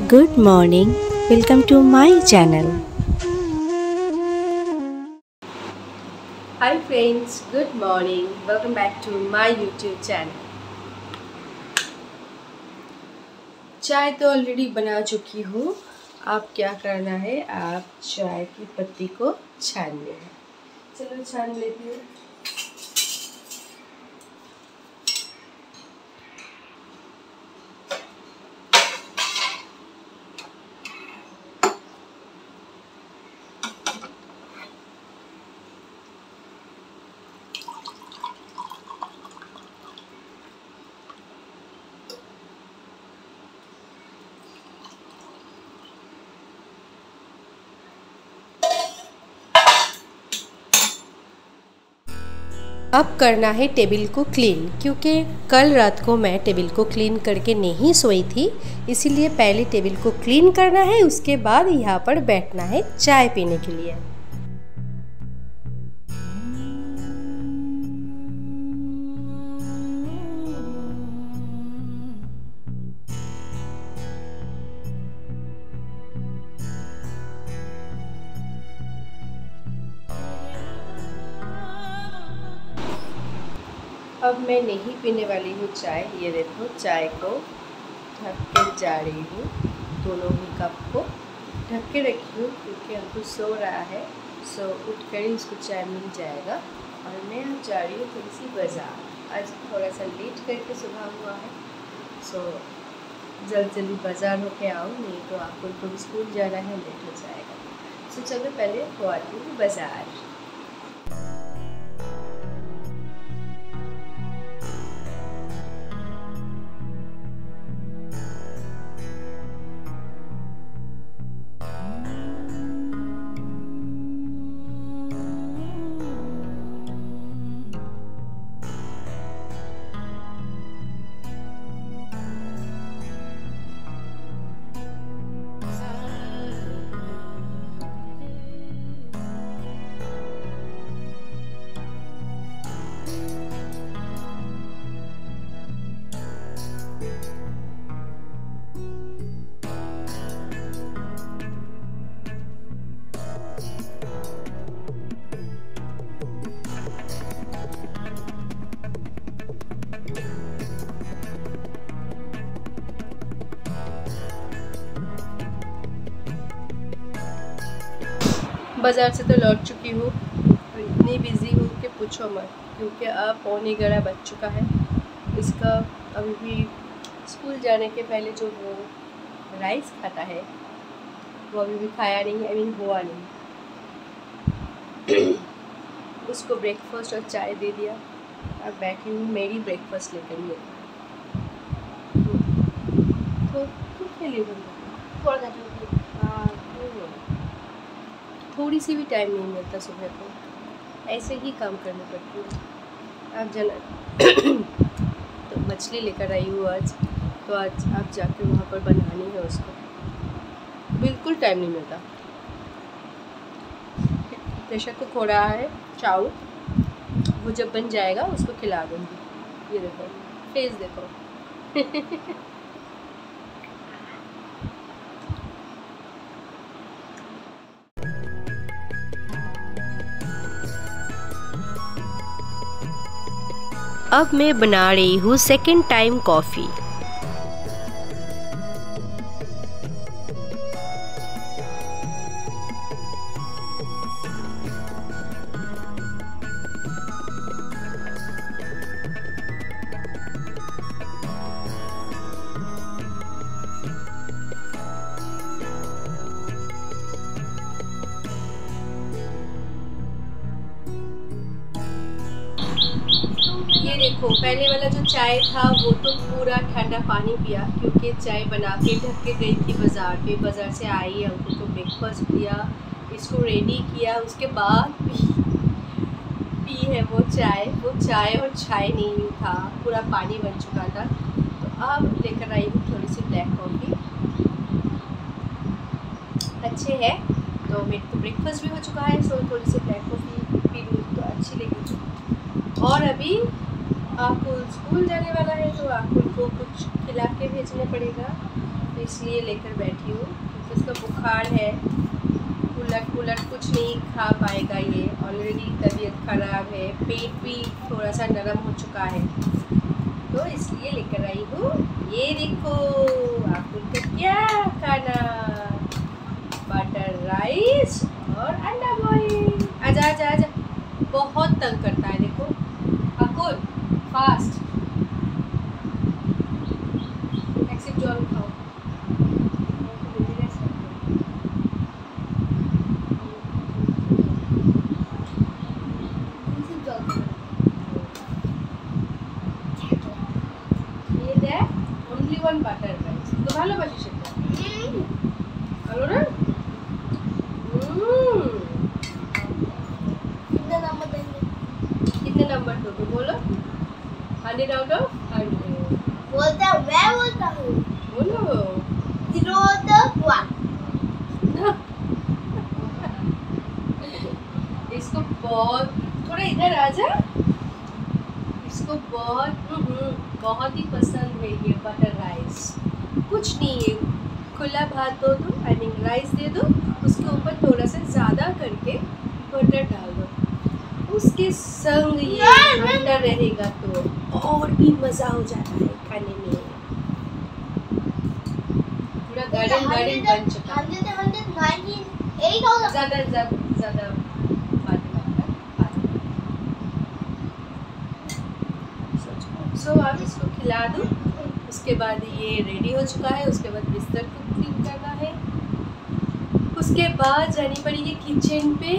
Good morning, welcome to my channel. Hi friends, good morning, welcome back to my YouTube channel. चाय तो already बना चुकी हूँ। अब क्या करना है, आप चाय की पत्ती को छानना है। चलो छान लेती हूँ। अब करना है टेबल को क्लीन, क्योंकि कल रात को मैं टेबल को क्लीन करके नहीं सोई थी, इसीलिए पहले टेबल को क्लीन करना है, उसके बाद यहाँ पर बैठना है चाय पीने के लिए। अब मैं नहीं पीने वाली हूँ चाय। ये देखो, चाय को ढक के जा रही हूँ, दोनों ही कप को ढक के रखी हूँ, क्योंकि हमको सो रहा है। सो उठ कर ही उसको चाय मिल जाएगा। और मैं अब जा रही हूँ थोड़ी सी बाज़ार। आज थोड़ा सा लेट करके सुबह हुआ है, सो जल्दी बाज़ार होके आऊँ, नहीं तो आपको तो स्कूल जाना है, लेट हो जाएगा। सो चलो पहले हो आती हूँ बाज़ार। बाज़ार से तो लौट चुकी हूँ। इतनी बिज़ी हूँ कि पूछो मत, क्योंकि अब 11:15 बज चुका है। इसका अभी भी स्कूल जाने के पहले जो वो राइस खाता है, वो अभी भी खाया नहीं, आई मीन हुआ नहीं। उसको ब्रेकफास्ट और चाय दे दिया। अब बैठी हूँ मेरी ब्रेकफास्ट लेकर ही। तो थोड़ी सी भी टाइम नहीं मिलता सुबह को, ऐसे ही काम करने पड़ती है। आप जाना तो मछली लेकर आई हूँ आज, तो आज आप जाके वहाँ पर बनानी है उसको। बिल्कुल टाइम नहीं मिलता। प्रेशर कुक हो रहा है चावल, वो जब बन जाएगा उसको खिला दूँगी। ये देखो, फेस देखो। अब मैं बना रही हूँ सेकंड टाइम कॉफ़ी। ये देखो, पहले वाला जो चाय था वो तो पूरा ठंडा पानी पिया, क्योंकि चाय बना के ढक के गई थी बाज़ार पे। बाज़ार से आई, अंकल को ब्रेकफास्ट दिया, इसको रेडी किया, उसके बाद पी है वो चाय। वो चाय और चाय नहीं था, पूरा पानी बन चुका था। तो अब लेकर आई हूँ थोड़ी सी ब्लैक कॉफ़ी। अच्छे है, तो मेरे को ब्रेकफास्ट भी हो चुका है, सो थोड़ी सी ब्लैक कॉफ़ी पी लूँ तो अच्छी लगेगी। और अभी आकुल स्कूल जाने वाला है, तो आकुल को कुछ खिला के भेजना पड़ेगा, इसलिए लेकर बैठी हूँ क्योंकि उसका बुखार है। उलट पुलट कुछ नहीं खा पाएगा ये, ऑलरेडी तबीयत खराब है, पेट भी थोड़ा सा नरम हो चुका है, तो इसलिए लेकर आई हूँ। ये देखो आपको क्या खाना, बटर राइस और अंडा बॉईल। आजा आजा आजा, बहुत तंग करता है देखो। अकुल फास्ट एक्सेप्ट जॉन खाओ। ये देख ओनली वन बटर राइस तो ভালোবাসিস এটা ভালো না? कितने नंबर दोगे बोलो? 100 आउट ऑफ 100 बोलता हूँ, मैं बोलता हूँ। बोलो 0 out of 1। इसको बहुत, थोड़ा इधर आ जा, इसको बहुत ही पसंद है ये बटर राइस। कुछ नहीं है, खुला भात दो, आई मीन राइस दे दो, उसके ऊपर थोड़ा सा ज़्यादा करके बटर डाल दो, उसके संग ये अंडा रहेगा तो और भी मज़ा हो जाता है खाने में। पूरा गार्डन गार्डन बन चुका है। 198,000। ज़्यादा सो आप इसको खिला दो। उसके बाद ये रेडी हो चुका है। उसके बाद बिस्तर को क्लीन करना है। उसके बाद जानी पड़ेगी किचन पे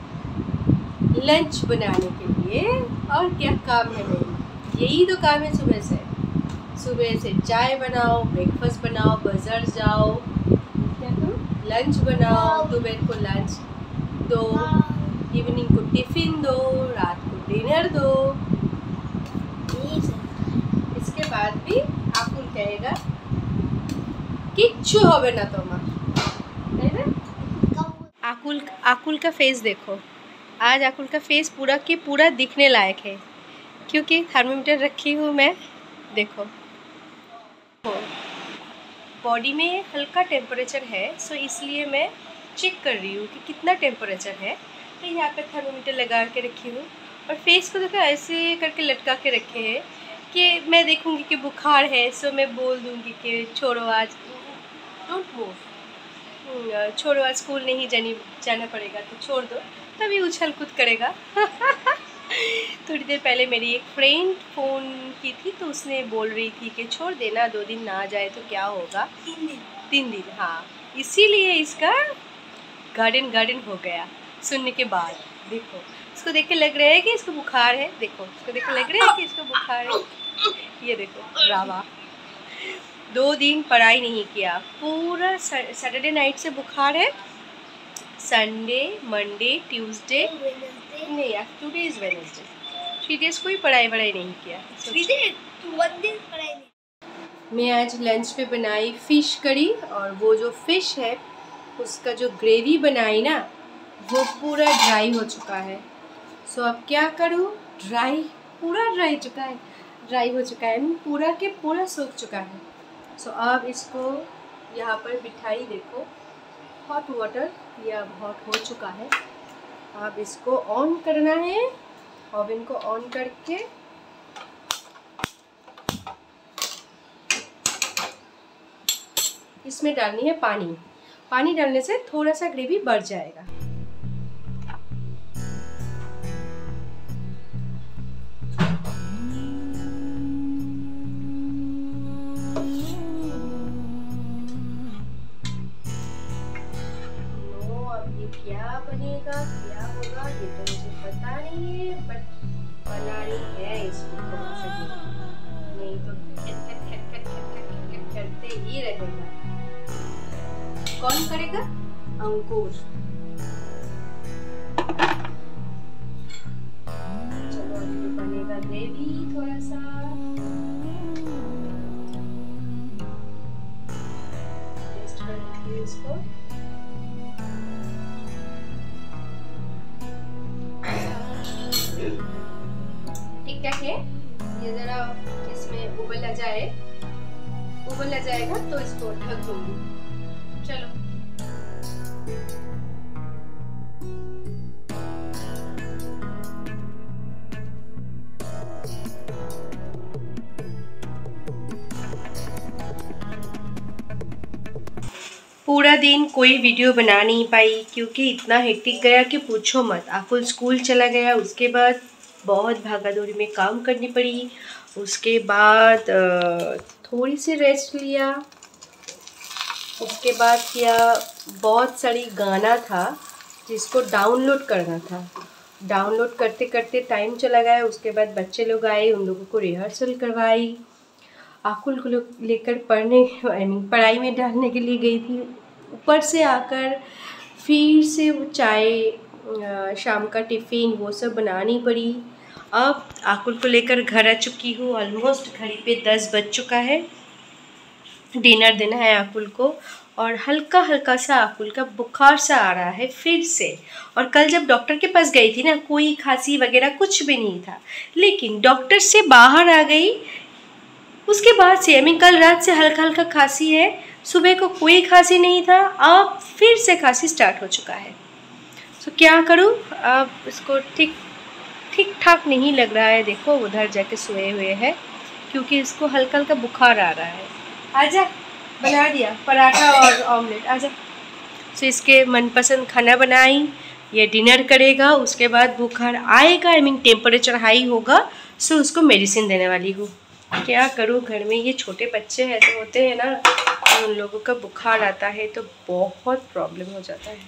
लंच बनाने के लिए। और क्या काम है मेरी, यही तो काम है सुबह से चाय बनाओ, ब्रेकफास्ट बनाओ, बाजार जाओ, क्या करो, लंच बनाओ, दोपहर को लंच दो, इवनिंग को टिफ़िन दो, रात को डिनर दो। इसके बाद भी आकुल कहेगा किच्छु होबे ना तुम्हार, है ना? आकुल का फेस देखो, आज आकुल का फेस पूरा के पूरा दिखने लायक है क्योंकि थर्मोमीटर रखी हूँ मैं। देखो बॉडी में हल्का टेम्परेचर है, सो इसलिए मैं चेक कर रही हूँ कि कितना टेम्परेचर है। तो यहाँ पे थर्मोमीटर लगा के रखी हूँ और फेस को देखो ऐसे करके लटका के रखे हैं कि मैं देखूँगी कि बुखार है, सो मैं बोल दूँगी कि छोड़ो आज डोंट मूव, छोड़ो आज स्कूल नहीं जाना पड़ेगा तो छोड़ दो, तभी उछल कूद करेगा। थोड़ी देर पहले मेरी एक फ्रेंड फ़ोन की थी तो उसने बोल रही थी कि छोड़ देना, 2 दिन ना जाए तो क्या होगा, 3 दिन। हाँ, इसीलिए इसका गार्डन हो गया सुनने के बाद। देखो इसको देख के लग रहा है कि इसको बुखार है, देखो इसको देख के लग रहा है कि इसको बुखार है। ये देखो रावा 2 दिन पढ़ाई नहीं किया, पूरा सैटरडे नाइट से बुखार है। संडे, मंडे, ट्यूसडे नहीं, यार टुडे इज़ वेडनेसडे, 3 डेज़ कोई पढ़ाई नहीं किया। 3 डेज, 1 दिन पढ़ाई नहीं। मैं आज लंच पे बनाई फ़िश करी और वो जो फ़िश है उसका जो ग्रेवी बनाई ना वो पूरा ड्राई हो चुका है। सो अब क्या करूँ, पूरा ड्राई हो चुका है, पूरा के पूरा सूख चुका है। सो अब इसको यहाँ पर बिठाई, देखो हॉट वाटर ये अब हॉट हो चुका है। अब इसको ऑन करना है, ओवन को ऑन करके इसमें डालनी है पानी डालने से थोड़ा सा ग्रेवी बढ़ जाएगा। क्या बनेगा, क्या होगा ये तो मुझे पता नहीं है, बट बनानी है इसको थोड़ा सा, नहीं तो खट करते ही रहेगा। कौन करेगा? अंकुर। चलो अभी बनेगा ग्रेवी थोड़ा सा, टेस्ट करके इसको। ठीक ठाक है, ये ज़रा इसमें उबल आ जाए, उबल आ जाएगा तो इसको ढक दूंगी। चलो पूरा दिन कोई वीडियो बना नहीं पाई क्योंकि इतना हेक्टिक गया कि पूछो मत। आकुल स्कूल चला गया, उसके बाद बहुत भागादौड़ी में काम करनी पड़ी, उसके बाद थोड़ी सी रेस्ट लिया, उसके बाद किया बहुत सारी गाना था जिसको डाउनलोड करना था। डाउनलोड करते करते टाइम चला गया। उसके बाद बच्चे लोग आए, उन लोगों को रिहर्सल करवाई। आकुल को लेकर पढ़ाई में डालने के लिए गई थी। ऊपर से आकर फिर से वो चाय, शाम का टिफ़िन वो सब बनानी पड़ी। अब आकुल को लेकर घर आ चुकी हूँ। ऑलमोस्ट घड़ी पे 10 बज चुका है। डिनर देना है आकुल को और हल्का हल्का सा आकुल का बुखार सा आ रहा है फिर से। और कल जब डॉक्टर के पास गई थी ना, कोई खांसी वगैरह कुछ भी नहीं था, लेकिन डॉक्टर से बाहर आ गई उसके बाद से कल रात से हल्का हल्का खांसी है। सुबह को कोई खांसी नहीं था, अब फिर से खांसी स्टार्ट हो चुका है। तो क्या करूं, अब इसको ठीक ठाक नहीं लग रहा है। देखो उधर जाके सोए हुए हैं क्योंकि इसको हल्का हल्का बुखार आ रहा है। आजा, बना दिया पराठा और ऑमलेट, आजा। तो इसके मनपसंद खाना बनाई, ये डिनर करेगा, उसके बाद बुखार आएगा, टेम्परेचर हाई होगा, सो उसको मेडिसिन देने वाली हूँ। क्या करूँ, घर में ये छोटे बच्चे ऐसे होते हैं ना, उन लोगों का बुखार आता है तो बहुत प्रॉब्लम हो जाता है।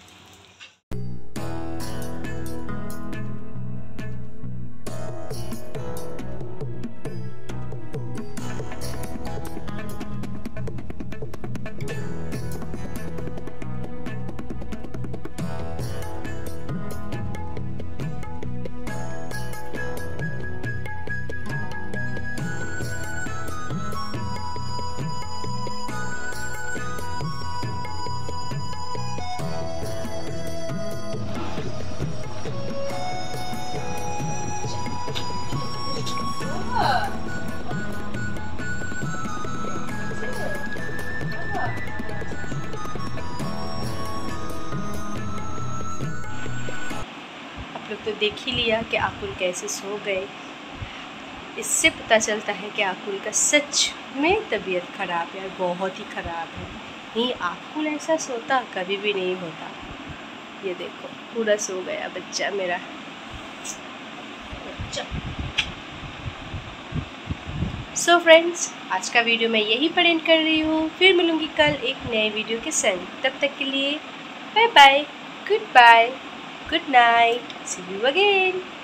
आप लोग तो देख ही लिया कि आकुल कैसे सो गए। इससे पता चलता है कि आकुल का सच में तबीयत ख़राब है, बहुत ही ख़राब है। नहीं, आकुल ऐसा सोता कभी भी नहीं होता। ये देखो पूरा सो गया बच्चा मेरा। सो फ्रेंड्स, आज का वीडियो मैं यही पर एंड कर रही हूँ। फिर मिलूँगी कल एक नए वीडियो के संग। तब तक के लिए bye bye, good night, see you again.